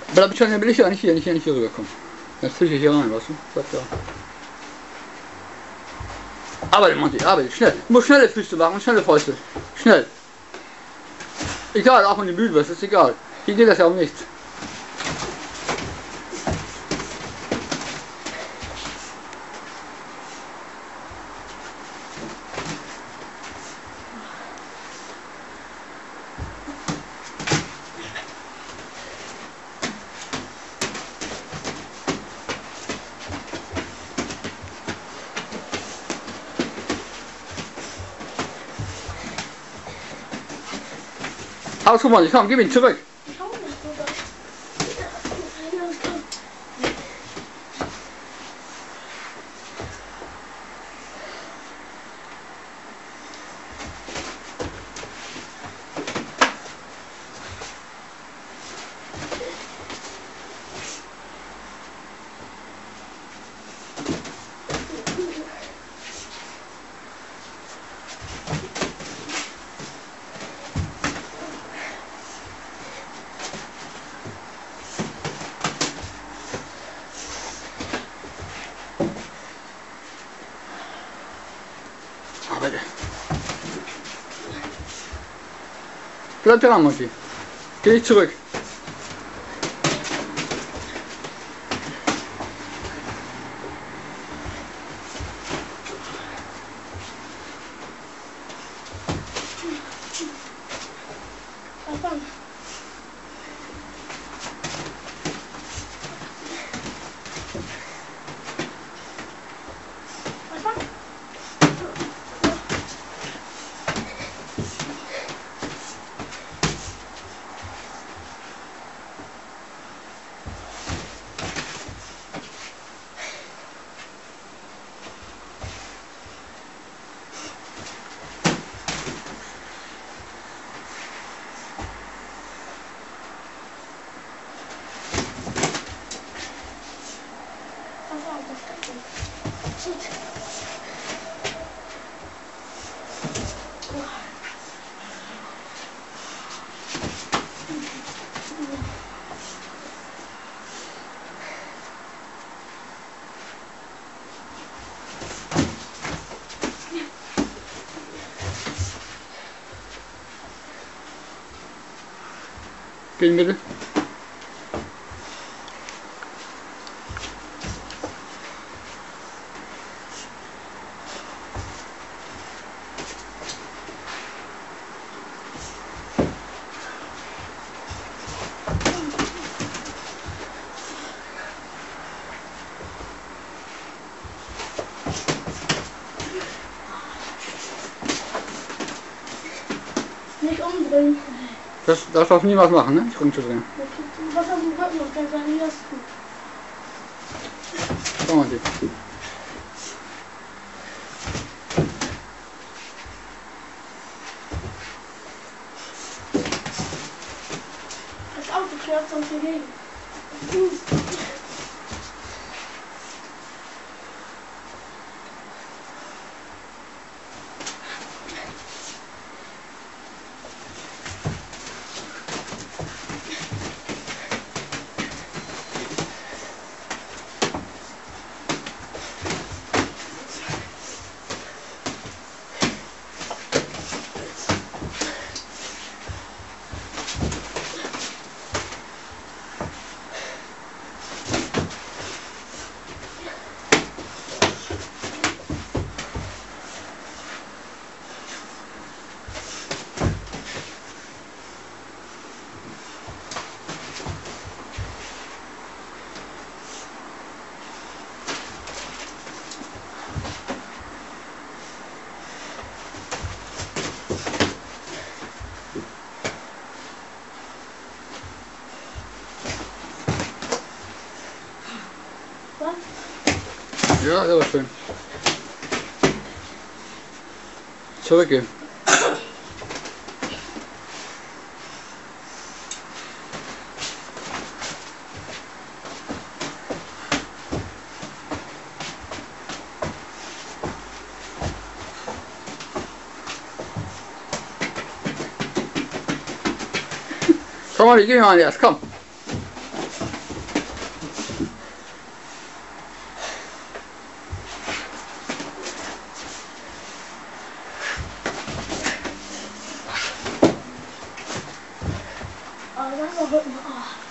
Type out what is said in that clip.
Bleib schon, dann will ich ja nicht hier rüberkommen. Jetzt fliege ich hier rein, weißt du? Bleib da. Arbeite, Monty, arbeite, schnell. Du musst schnelle Füße machen, schnelle Fäuste. Schnell. Egal, auch wenn du müde wirst, ist egal. Hier geht das ja um nichts. Aber guck mal, komm, gib ihn zurück. Arbeite. Bleib dran, Monty. Geh nicht zurück. Gehen bitte. Nicht umdrehen. Das darfst du nie was machen, ne? Nicht rumzudrehen. Was auf dem Rücken noch, dann sagen wir das gut. Schau mal die. Das Auto fährt sonst hier gegen. Ja, das war schön. Zurückgehen. Komm mal, geh mal erst, komm. Wasserrücken. Oh.